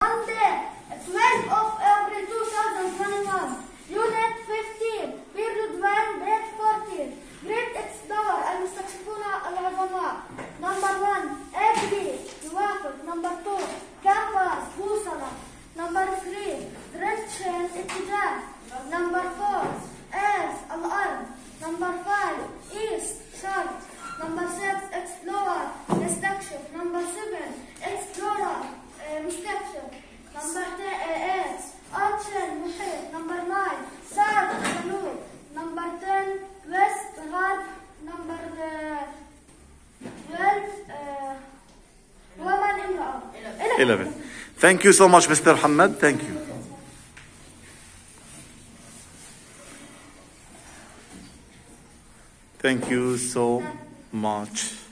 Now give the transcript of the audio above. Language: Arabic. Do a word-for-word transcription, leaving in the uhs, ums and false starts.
Monday, twelfth of April two thousand twenty-one, Unit fifteen, Period one, Grade fourteen, Great Explorer المستكشفون العظماء. Number one, A B, يوافق. Number two, Campus, بوصلة. Number three, Direction, اتجاه. Number four, Earth, الأرض. Number five, East, شرق. Number six, Explorer, يستكشف. Number seven, Explorer, مستكشف. Number eight, Ocean, محيط. Number nine, South, جنوب. Number ten, West, غرب. Number twelve, woman, امرأة. eleven. Thank you so much, Mister Hamad. Thank you. Thank you so much.